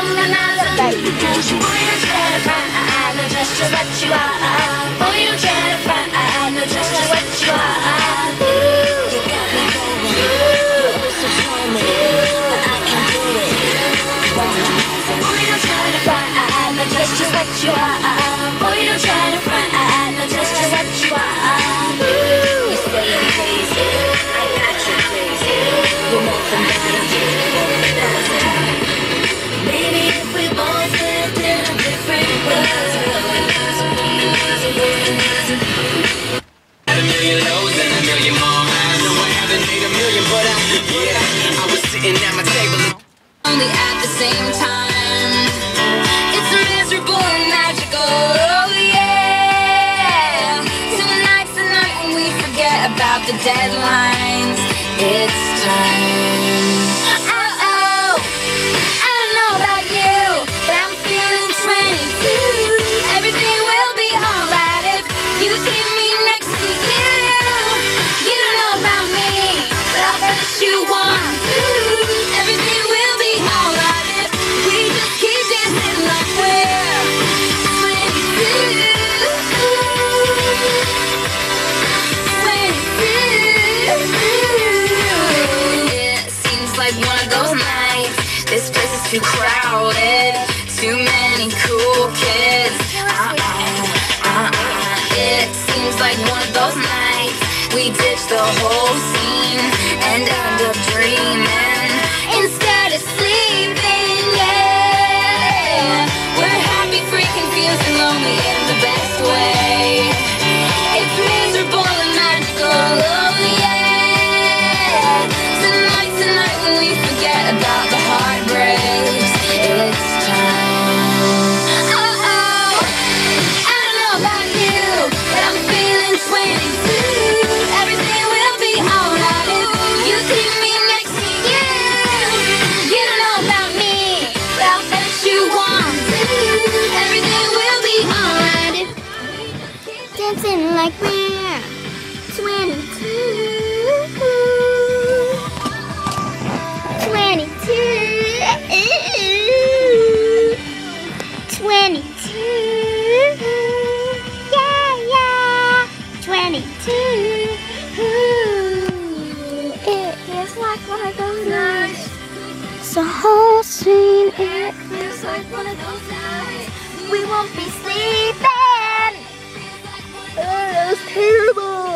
baby. Boy, you try to find, no, just what you are. Boy, you try to find, no, just what you are. You got me going, you're so charming, but I can do it. Boy, you try to find, no, just what you are. Boy, you try to find, no, just what you are. You say I'm crazy, I got you crazy. You're nothing better. Maybe if we both lived in a different world. Had a million lows and a million more highs. No, I haven't made a million, but I was sitting at my table. Only at the same time, it's miserable and magical. Oh yeah. Tonight's the night when we forget about the deadlines. It's time. Oh, I don't know about you, but I'm feeling 22. Everything will be alright if you keep me next to you. You don't know about me, but I'll bet you want to. Everything will be alright if we just keep dancing like we're 22. 22. It seems like one of those nights. This place is too crowded, too many cool kids. It seems like one of those nights. We ditch the whole scene and end up dreaming instead of sleeping, yeah. We're happy, free, confused, and lonely in the best way. It's miserable and magical, oh yeah. Tonight's the night when we forget about the heartbreaks. It's time. Oh, I don't know about you, but I'm feeling 22. Everything will be alright if you keep me next to you. You don't know about me, but I'll bet you want to. Everything will be alright if dancing like we're 22. 22. Yeah, 22. It feels like one of those nights. It's a whole scene. It feels like one of those nights. We won't be sleeping. Oh, that was terrible.